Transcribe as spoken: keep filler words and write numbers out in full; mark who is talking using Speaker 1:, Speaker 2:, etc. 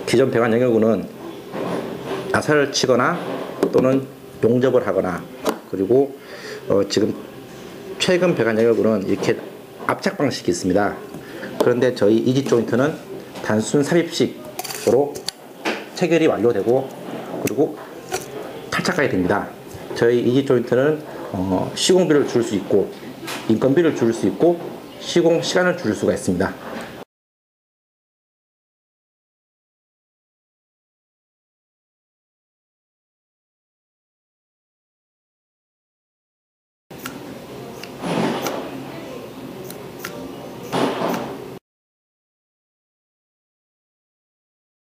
Speaker 1: 기존 배관 연결구는 나사를 치거나 또는 용접을 하거나, 그리고 어 지금 최근 배관 연결구는 이렇게 압착 방식이 있습니다. 그런데 저희 이지 조인트는 단순 삽입식으로 체결이 완료되고 그리고 탈착하게 됩니다. 저희 이지 조인트는 어 시공비를 줄 수 있고 인건비를 줄 수 있고 시공 시간을 줄 수가 있습니다.